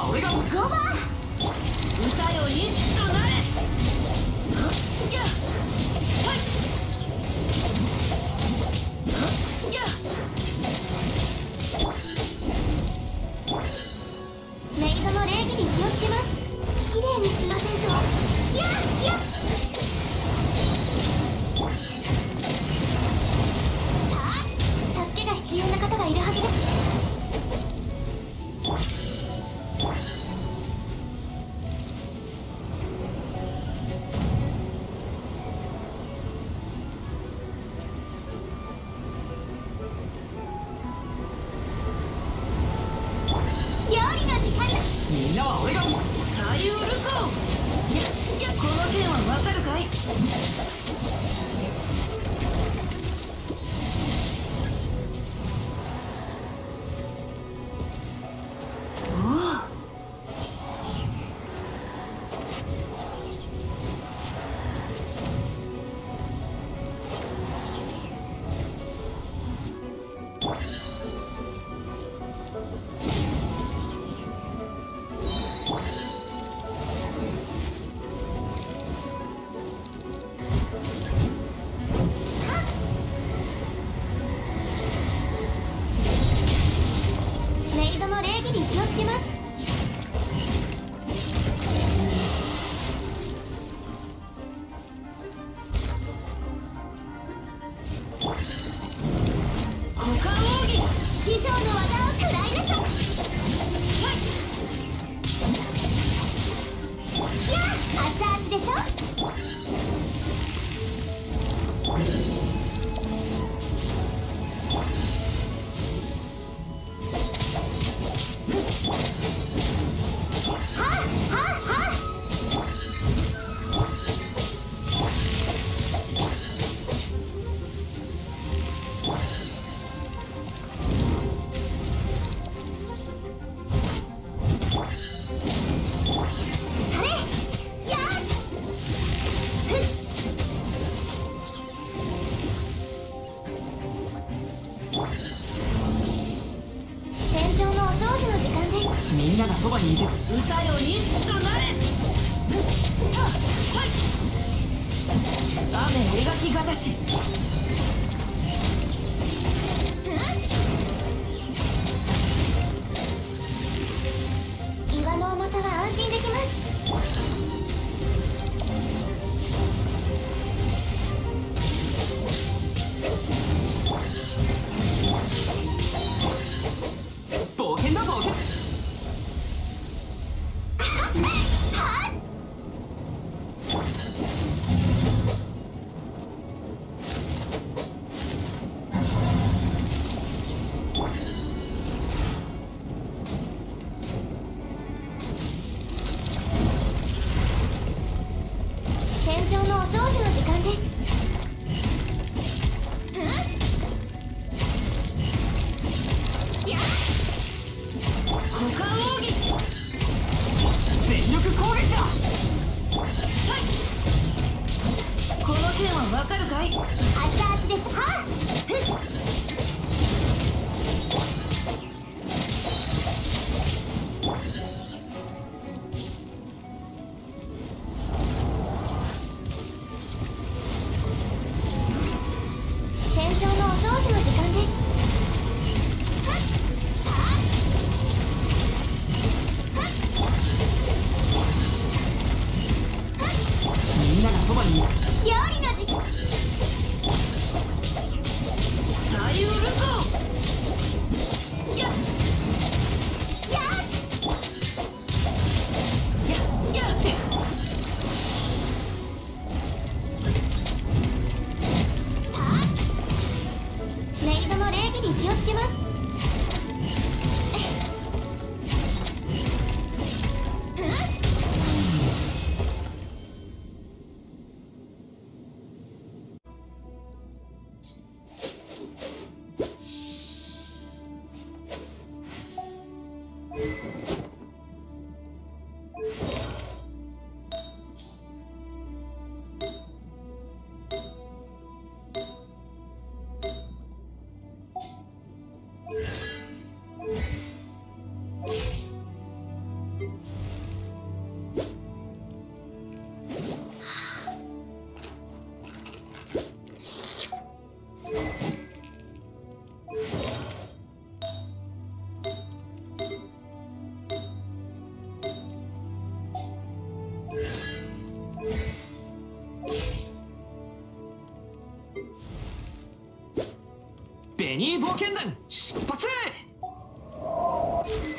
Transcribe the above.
は俺が 5番歌よ意識となれ。やっはいやっメイドの礼儀に気をつけます。きれいにしませんと。やっやっ助けが必要な方がいるはずです。料理の時間だ。 みんなは俺が左右ルコいやこの件はわかるかい。メイドの礼儀に気をつけます。股間奥義師匠の技を食らいなさい。やっ熱々でしょ。戦場のお掃除の時間です。 みんながそばにいて歌よ意識となれ。はい雨描きがたし。岩の重さは安心できます。 冒険だ冒険。 戦場のお掃除の時間です。股間奥義全力攻撃だ。 この件はわかるかい。熱々でしょ。戦場のお掃除の時間です。 みんながそばにいる。 料理の時間。左右ルコやっやっやっメイドの礼儀に気をつけます。 ベニー冒険団出発。